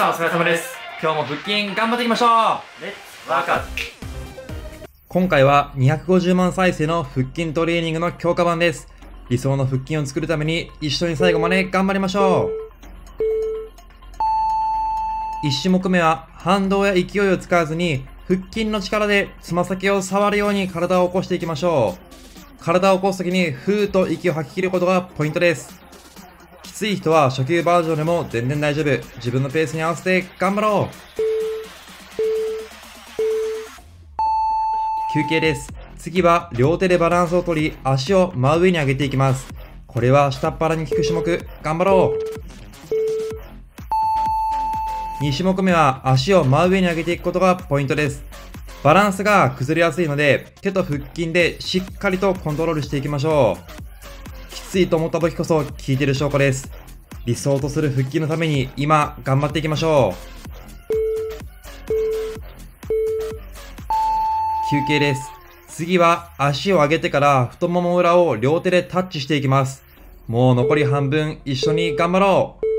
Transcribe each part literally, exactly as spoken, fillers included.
さんお疲れ様です。今日も腹筋頑張っていきましょう。レッツワークアウト。 今回はにひゃくごじゅうまん再生の腹筋トレーニングの強化版です。理想の腹筋を作るために一緒に最後まで頑張りましょう。いち種目目は反動や勢いを使わずに腹筋の力でつま先を触るように体を起こしていきましょう。体を起こすときにふーっと息を吐き切ることがポイントです。きつい人は初級バージョンでも全然大丈夫。自分のペースに合わせて頑張ろう。休憩です。次は両手でバランスを取り、足を真上に上げていきます。これは下っ腹に効く種目。頑張ろう。に種目目は足を真上に上げていくことがポイントです。バランスが崩れやすいので、手と腹筋でしっかりとコントロールしていきましょう。きついと思った時こそ効いている証拠です。理想とする腹筋のために今頑張っていきましょう。休憩です。次は足を上げてから太もも裏を両手でタッチしていきます。もう残り半分、一緒に頑張ろう。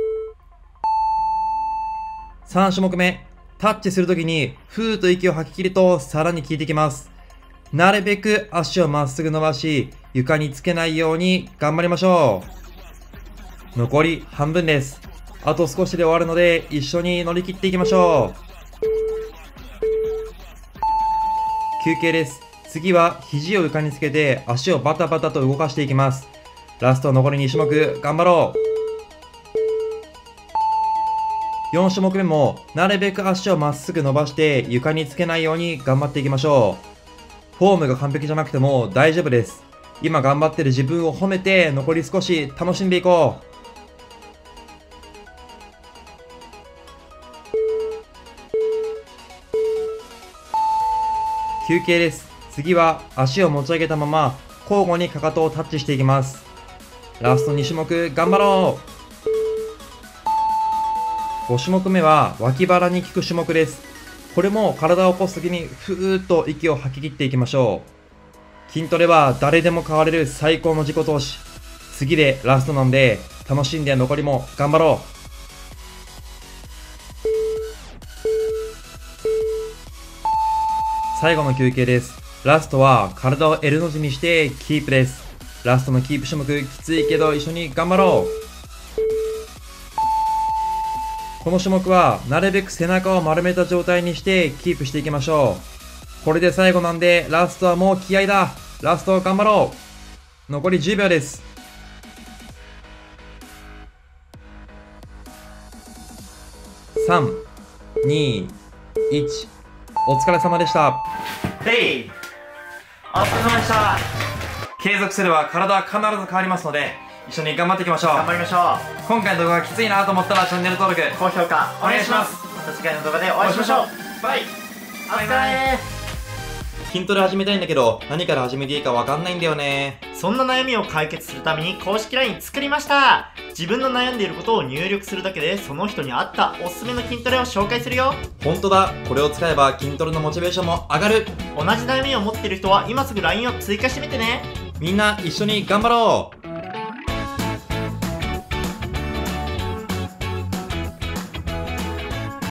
さん種目目、タッチするときにふーっと息を吐き切るとさらに効いてきます。なるべく足をまっすぐ伸ばし、床につけないように頑張りましょう。残り半分です。あと少しで終わるので一緒に乗り切っていきましょう。休憩です。次は肘を床につけて足をバタバタと動かしていきます。ラスト残りに種目頑張ろう。よん種目目もなるべく足をまっすぐ伸ばして床につけないように頑張っていきましょう。フォームが完璧じゃなくても大丈夫です。今頑張ってる自分を褒めて残り少し楽しんでいこう。休憩です。次は足を持ち上げたまま交互にかかとをタッチしていきます。ラストに種目頑張ろう。ご種目目は脇腹に効く種目です。これも体を起こすときにふーっと息を吐き切っていきましょう。筋トレは誰でも変われる最高の自己投資。次でラストなんで楽しんで残りも頑張ろう。最後の休憩です。ラストは体を L の字にしてキープです。ラストのキープ種目きついけど一緒に頑張ろう。この種目はなるべく背中を丸めた状態にしてキープしていきましょう。これで最後なんでラストはもう気合だ。ラスト頑張ろう。残りじゅうびょうです。さん、に、いち。お疲れ様でした。 ヘイ、お疲れ様でした。継続すれば体は必ず変わりますので、一緒に頑張っていきましょう。 頑張りましょう。 今回の動画がきついなと思ったらチャンネル登録、 高評価お願いします。また次回の動画でお会いしましょう。バイ。お疲れ。 筋トレ始めたいんだけど何から始めていいかわかんないんだよね。 そんな悩みを解決するために公式 ライン 作りました。自分の悩んでいることを入力するだけでその人に合ったおすすめの筋トレを紹介するよ。 ほんとだ。これを使えば筋トレのモチベーションも上がる。 同じ悩みを持っている人は今すぐ ライン を追加してみてね。 みんな一緒に頑張ろう。